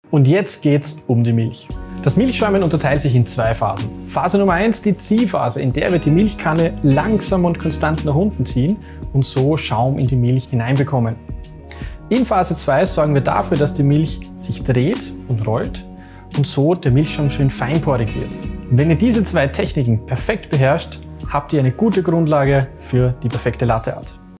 Und jetzt geht's um die Milch. Das Milchschäumen unterteilt sich in zwei Phasen. Phase Nummer 1, die Ziehphase, in der wir die Milchkanne langsam und konstant nach unten ziehen und so Schaum in die Milch hineinbekommen. In Phase 2 sorgen wir dafür, dass die Milch sich dreht und rollt und so der Milchschaum schön feinporig wird. Und wenn ihr diese zwei Techniken perfekt beherrscht, habt ihr eine gute Grundlage für die perfekte Latte Art.